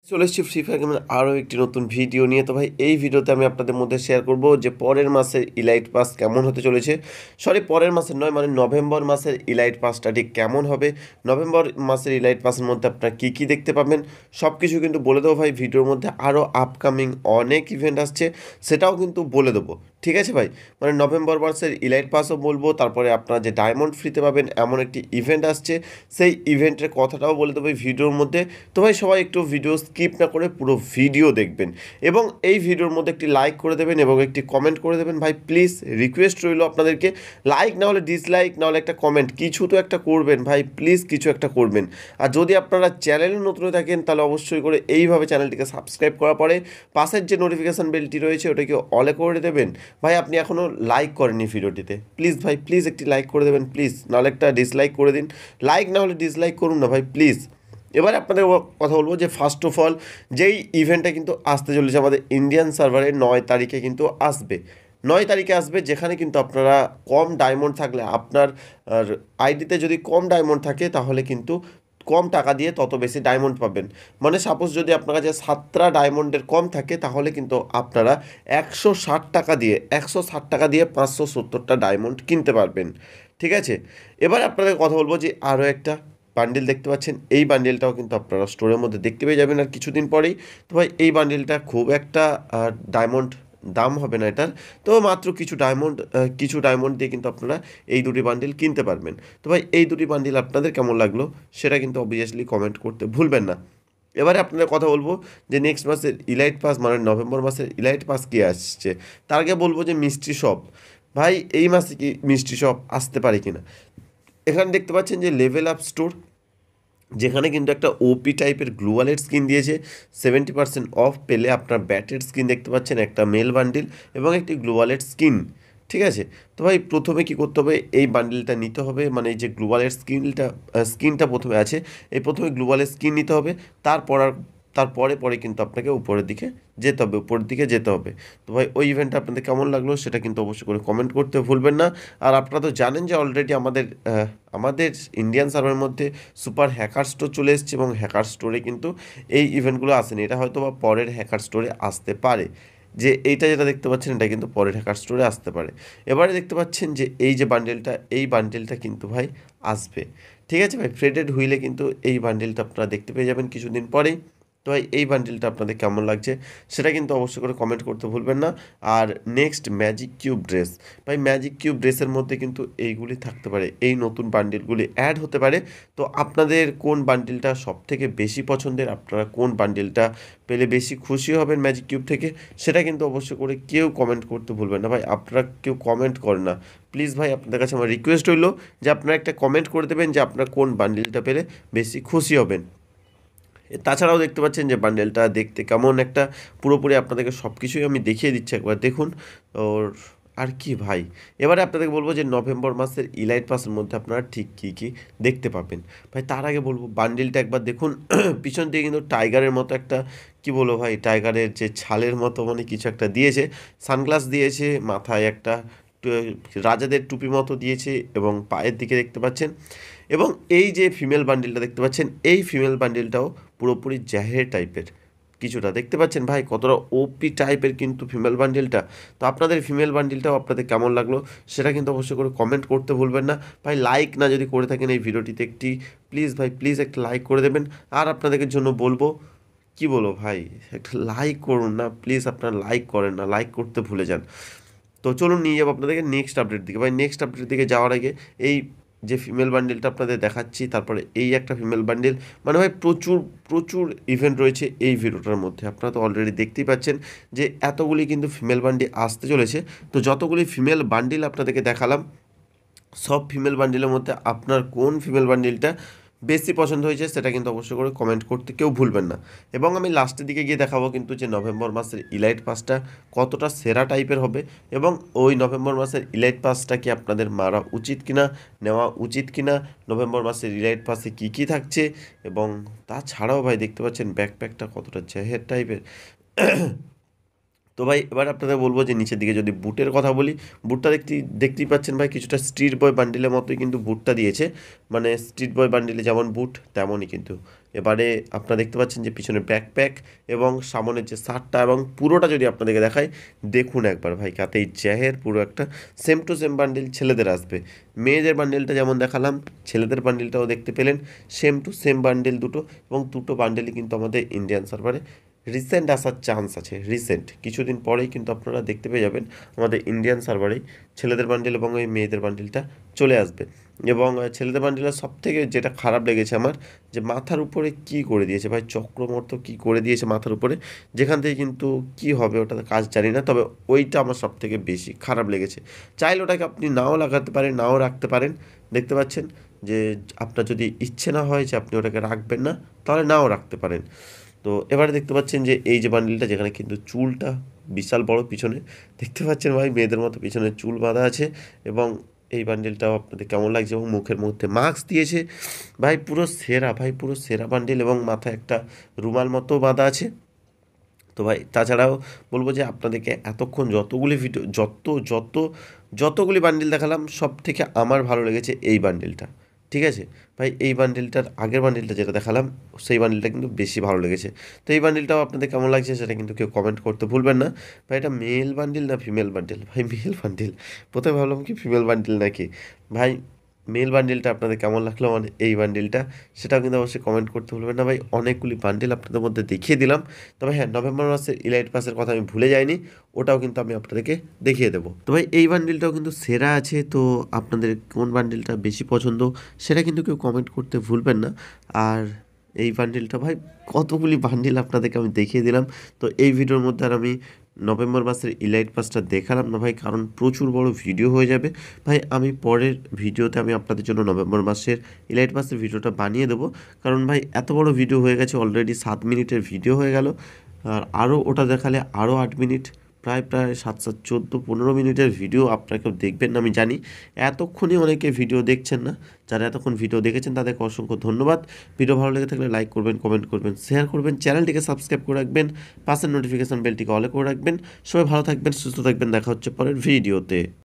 চলে এসেছি free fire গেমের আরও একটি নতুন ভিডিও নিয়ে। তো ভাই এই ভিডিওতে আমি আপনাদের মধ্যে শেয়ার করব যে পরের মাসের ইলাইট পাস কেমন হতে চলেছে। পরের মাসের নয়, মানে নভেম্বর মাসের ইলাইট পাসটা ঠিক কেমন হবে, নভেম্বর মাসের ইলাইট পাসের মধ্যে আপনারা কী কী দেখতে পাবেন সব কিছু কিন্তু বলে দেবো ভাই ভিডিওর মধ্যে। আরও আপকামিং অনেক ইভেন্ট আসছে, সেটাও কিন্তু বলে দেবো। ঠিক আছে ভাই, মানে নভেম্বর মাসের ইলাইট পাসও বলবো, তারপরে আপনারা যে ডায়মন্ড ফ্রিতে পাবেন এমন একটি ইভেন্ট আসছে, সেই ইভেন্টের কথাটাও বলে দেবো এই ভিডিওর মধ্যে। তো ভাই সবাই একটু ভিডিও স্কিপ না করে পুরো ভিডিও দেখবেন এবং এই ভিডিওর মধ্যে একটি লাইক করে দেবেন এবং একটি কমেন্ট করে দেবেন। ভাই প্লিজ রিকোয়েস্ট রইল আপনাদেরকে, লাইক না হলে ডিসলাইক, না হলে একটা কমেন্ট, কিছু তো একটা করবেন ভাই, প্লিজ কিছু একটা করবেন। আর যদি আপনারা চ্যানেলে নতুন হয়ে থাকেন তাহলে অবশ্যই করে এইভাবে চ্যানেলটিকে সাবস্ক্রাইব করার পরে পাশের যে নোটিফিকেশান বেলটি রয়েছে ওটাকে অলে করে দেবেন। ভাই আপনি এখনও লাইক করেননি ভিডিওটিতে, প্লিজ ভাই প্লিজ একটি লাইক করে দেবেন প্লিজ, নাহলে একটা ডিসলাইক করে দিন। লাইক না হলে ডিসলাইক করুন না ভাই প্লিজ। এবার আপনাদের কথা বলবো যে ফার্স্ট অফ অল যেই ইভেন্টটা কিন্তু আসতে চলেছে আমাদের ইন্ডিয়ান সার্ভারে 9 তারিখে কিন্তু আসবে। 9 তারিখে আসবে, যেখানে কিন্তু আপনারা কম ডায়মন্ড থাকলে, আপনার আইডিতে যদি কম ডায়মন্ড থাকে তাহলে কিন্তু কম টাকা দিয়ে তত বেশি ডায়মন্ড পাবেন। মানে সাপোজ যদি আপনার কাছে 7টা ডায়মন্ডের কম থাকে তাহলে কিন্তু আপনারা 160 টাকা দিয়ে 570টা ডায়মন্ড কিনতে পারবেন। ঠিক আছে, এবার আপনাদের কথা বলবো যে আরও একটা বান্ডিল দেখতে পাচ্ছেন, এই বান্ডিলটাও কিন্তু আপনারা স্টোরের মধ্যে দেখতে পেয়ে যাবেন আর কিছুদিন পরেই। তো ভাই এই বান্ডিলটা খুব একটা ডায়মন্ড দাম হবে না এটার, তো মাত্র কিছু ডায়মন্ড দিয়ে কিন্তু আপনারা এই দুটি বান্ডিল কিনতে পারবেন। তো ভাই এই দুটি বান্ডিল আপনাদের কেমন লাগলো সেটা কিন্তু অবভিয়াসলি কমেন্ট করতে ভুলবেন না। এবারে আপনাদের কথা বলবো যে নেক্সট মাসের ইলাইট পাস, মানে নভেম্বর মাসের ইলাইট পাস কি আসছে। তার আগে বলবো যে মিস্ট্রি শপ, ভাই এই মাসে কি মিস্ট্রি শপ আসতে পারে কিনা। এখানে দেখতে পাচ্ছেন যে লেভেল আপ স্টোর, যেখানে কিন্তু একটা ওপি টাইপের গ্লোয়ালের স্কিন দিয়েছে। 70% অফ পেলে আপনার ব্যাটের স্কিন দেখতে পাচ্ছেন, একটা মেল বান্ডিল এবং একটি গ্লোয়ালের স্কিন। ঠিক আছে, তো ভাই প্রথমে কি করতে হবে, এই বান্ডিলটা নিতে হবে, মানে এই যে গ্লোবালের স্কিনটা প্রথমে আছে, এই প্রথমে গ্লোবালের স্কিন নিতে হবে। তারপরে কিন্তু আপনাকে উপরের দিকে যেতে হবে। তো ভাই ওই ইভেন্টটা আপনাদের কেমন লাগলো সেটা কিন্তু অবশ্যই করে কমেন্ট করতে ভুলবেন না। আর আপনারা তো জানেন যে অলরেডি আমাদের ইন্ডিয়ান সার্ভারের মধ্যে সুপার হ্যাকার স্টোর চলে এসেছে এবং হ্যাকার স্টোরে কিন্তু এই ইভেন্টগুলো আসেনি, এটা হয়তো বা পরের হ্যাকার স্টোরে আসতে পারে। যে এইটা যেটা দেখতে পাচ্ছেন এটা কিন্তু পরের হ্যাকার স্টোরে আসতে পারে। এবারে দেখতে পাচ্ছেন যে এই বান্ডেলটা কিন্তু ভাই আসবে। ঠিক আছে ভাই, ফ্রেডেড হুইলে কিন্তু এই বান্ডেলটা আপনারা দেখতে পেয়ে যাবেন কিছুদিন পরেই। তো ভাই এই বান্ডেলটা আপনাদের কেমন লাগছে সেটা কিন্তু অবশ্যই করে কমেন্ট করতে ভুলবেন না। আর নেক্সট ম্যাজিক কিউব ড্রেস, ভাই ম্যাজিক কিউব ড্রেসের মধ্যে কিন্তু এইগুলি থাকতে পারে, এই নতুন বান্ডেলগুলি অ্যাড হতে পারে। তো আপনাদের কোন বান্ডেলটা সব থেকে বেশি পছন্দের, আপনারা কোন বান্ডেলটা পেলে বেশি খুশি হবেন ম্যাজিক কিউব থেকে, সেটা কিন্তু অবশ্যই করে কেউ কমেন্ট করতে ভুলবেন না। ভাই আপনারা কেউ কমেন্ট করেন না প্লিজ, ভাই আপনাদের কাছে আমার রিকোয়েস্ট হইলো যে আপনারা একটা কমেন্ট করে দেবেন যে আপনারা কোন বান্ডেলটা পেলে বেশি খুশি হবেন। তাছাড়াও দেখতে পাচ্ছেন যে বান্ডেলটা দেখতে কেমন, একটা পুরোপুরি আপনাদেরকে সব কিছুই আমি দেখিয়ে দিচ্ছি, একবার দেখুন। ওর আর কি ভাই, এবারে আপনাদেরকে বলবো যে নভেম্বর মাসের ইলাইট পাসের মধ্যে আপনারা ঠিক কী কী দেখতে পাবেন। ভাই তার আগে বলবো বান্ডেলটা একবার দেখুন। পিছন দিকে কিন্তু টাইগারের মতো একটা, কি বলবো ভাই, টাইগারের যে ছালের মতো মানে কিছু একটা দিয়েছে, সানগ্লাস দিয়েছে, মাথায় একটা রাজাদের টুপি মতো দিয়েছে এবং পায়ের দিকে দেখতে পাচ্ছেন। এবং এই যে ফিমেল বান্ডিলটা দেখতে পাচ্ছেন, এই ফিমেল বান্ডিলটাও পুরোপুরি জ্যাহের টাইপের কিছুটা দেখতে পাচ্ছেন। ভাই কতটা ওপি টাইপের কিন্তু ফিমেল বান্ডিলটা। তো আপনাদের ফিমেল বান্ডিলটাও আপনাদের কেমন লাগলো সেটা কিন্তু অবশ্যই করে কমেন্ট করতে ভুলবেন না। ভাই লাইক না যদি করে থাকেন এই ভিডিওটিতে একটি প্লিজ ভাই প্লিজ একটা লাইক করে দেবেন। আর আপনাদের জন্য বলবো, কি বলবো ভাই, একটা লাইক করুন না প্লিজ, আপনারা লাইক করেন না, লাইক করতে ভুলে যান। তো চলুন নিয়ে যাবো আপনাদেরকে নেক্সট আপডেট দিকে। ভাই নেক্সট আপডেট দিকে যাওয়ার আগে এই যে ফিমেল বান্ডিলটা আপনাদের দেখাচ্ছি, তারপরে এই একটা ফিমেল বান্ডিল, মানে ভাই প্রচুর প্রচুর ইভেন্ট রয়েছে এই ভিডিওটার মধ্যে। আপনারা তো অলরেডি দেখতেই পাচ্ছেন যে এতগুলি কিন্তু ফিমেল বান্ডিল আসতে চলেছে। তো যতগুলি ফিমেল বান্ডিল আপনাদেরকে দেখালাম, সব ফিমেল বান্ডিলের মধ্যে আপনার কোন ফিমেল বান্ডিলটা বেশি পছন্দ হয়েছে সেটা কিন্তু অবশ্যই করে কমেন্ট করতে কেউ ভুলবেন না। এবং আমি লাস্টের দিকে গিয়ে দেখাবো কিন্তু যে নভেম্বর মাসের ইলাইট পাসটা কতটা সেরা টাইপের হবে এবং ওই নভেম্বর মাসের ইলাইট পাসটা কি আপনাদের মারা উচিত কিনা, নেওয়া উচিত কিনা, নভেম্বর মাসের ইলাইট পাসে কী কী থাকছে। এবং তাছাড়াও ভাই দেখতে পাচ্ছেন ব্যাকপ্যাকটা কতটা জেহের টাইপের। তো ভাই এবার আপনাদের বলবো যে নিচের দিকে যদি বুটের কথা বলি, বুটটা দেখতেই পাচ্ছেন ভাই কিছুটা স্ট্রিট বয় বান্ডিলের মতোই কিন্তু বুটটা দিয়েছে, মানে স্ট্রিট বয় বান্ডিলে যেমন বুট তেমনই কিন্তু এবারে আপনারা দেখতে পাচ্ছেন যে পিছনে ব্যাকপ্যাক এবং সামনের যে শার্টটা এবং পুরোটা যদি আপনাদেরকে দেখাই, দেখুন একবার ভাই, কাতেই জ্যাহের পুরো একটা সেম টু সেম বান্ডিল ছেলেদের আসবে। মেয়েদের বান্ডিলটা যেমন দেখালাম, ছেলেদের বান্ডিলটাও দেখতে পেলেন, সেম টু সেম বান্ডিল দুটো, এবং দুটো বান্ডিলই কিন্তু আমাদের ইন্ডিয়ান সার্ভারে রিসেন্ট আসার চান্স আছে। রিসেন্ট কিছুদিন পরেই কিন্তু আপনারা দেখতে পেয়ে যাবেন আমাদের ইন্ডিয়ান সার্ভারেই ছেলেদের বান্ডিল এবং ওই মেয়েদের বান্ডিলটা চলে আসবে। এবং ছেলেদের বান্ডিলের সব থেকে যেটা খারাপ লেগেছে আমার, যে মাথার উপরে কি করে দিয়েছে ভাই, চক্রমর্ত কি করে দিয়েছে মাথার উপরে, যেখান থেকে কিন্তু কি হবে ওটা কাজ জানি না, তবে ওইটা আমার সব থেকে বেশি খারাপ লেগেছে। চাইলে ওটাকে আপনি নাও লাগাতে পারেন, নাও রাখতে পারেন। দেখতে পাচ্ছেন যে আপনার যদি ইচ্ছে না হয় যে আপনি ওটাকে রাখবেন না, তাহলে নাও রাখতে পারেন। তো এবারে দেখতে পাচ্ছেন যে এই যে বান্ডিলটা, যেখানে কিন্তু চুলটা বিশাল বড় পিছনে, দেখতে পাচ্ছেন ভাই মেয়েদের মতো পিছনে চুল বাঁধা আছে, এবং এই বান্ডিলটাও আপনাদের কেমন লাগছে, এবং মুখের মধ্যে মাস্ক দিয়েছে ভাই, পুরো সেরা ভাই, পুরো সেরা বান্ডিল, এবং মাথায় একটা রুমাল মতো বাঁধা আছে। তো ভাই তাছাড়াও বলবো যে আপনাদেরকে এতক্ষণ যতগুলি ভিডিও যতগুলি বান্ডিল দেখালাম, সব থেকে আমার ভালো লেগেছে এই বান্ডিলটা। ঠিক আছে ভাই, এই বান্ডিলটার আগের বান্ডিলটা যেটা দেখালাম, সেই বান্ডিলটা কিন্তু বেশি ভালো লেগেছে। তো এই বান্ডিলটাও আপনাদের কেমন লাগছে সেটা কিন্তু কেউ কমেন্ট করতে ভুলবেন না। ভাই এটা মেল বান্ডিল না ফিমেল বান্ডিল? ভাই মেল বান্ডিল, প্রথমে ভাবলাম কি ফিমেল বান্ডিল নাকি। ভাই মেল বান্ডিলটা আপনাদের কেমন লাগলো, মানে এই বান্ডিলটা, সেটাও কিন্তু অবশ্যই কমেন্ট করতে ভুলবেন না। ভাই অনেকগুলি বান্ডিল আপনাদের মধ্যে দেখিয়ে দিলাম, তবে হ্যাঁ, নভেম্বর মাসের ইলাইট পাসের কথা আমি ভুলে যাইনি, ওটাও কিন্তু আমি আপনাদেরকে দেখিয়ে দেবো। তো ভাই এই বান্ডিলটাও কিন্তু সেরা আছে, তো আপনাদের কোন বান্ডিলটা বেশি পছন্দ সেটা কিন্তু কেউ কমেন্ট করতে ভুলবেন না। আর এই বান্ডিলটা ভাই, কতগুলি বান্ডিল আপনাদেরকে আমি দেখিয়ে দিলাম। তো এই ভিডিওর মধ্যে আর আমি নভেম্বর মাসের ইলাইট পাসটা দেখালাম না ভাই, কারণ প্রচুর বড় ভিডিও হয়ে যাবে। ভাই আমি পরের ভিডিওতে আমি আপনাদের জন্য নভেম্বর মাসের ইলাইট পাসের ভিডিওটা বানিয়ে দেবো, কারণ ভাই এত বড় ভিডিও হয়ে গেছে, অলরেডি 7 মিনিটের ভিডিও হয়ে গেল, আর আরও ওটা দেখালে আরও 8 মিনিট, প্রায় 7-14-15 মিনিটের ভিডিও আপনারা কেউ দেখবেন না আমি জানি। এতক্ষণই অনেকে ভিডিও দেখছেন না, যারা এতক্ষণ ভিডিও দেখেছেন তাদেরকে অসংখ্য ধন্যবাদ। ভিডিও ভালো লেগে থাকলে লাইক করবেন, কমেন্ট করবেন, শেয়ার করবেন, চ্যানেলটিকে সাবস্ক্রাইব করে রাখবেন, পাশের নোটিফিকেশন বেলটিকে অলে করে রাখবেন। সবাই ভালো থাকবেন, সুস্থ থাকবেন, দেখা হচ্ছে পরের ভিডিওতে।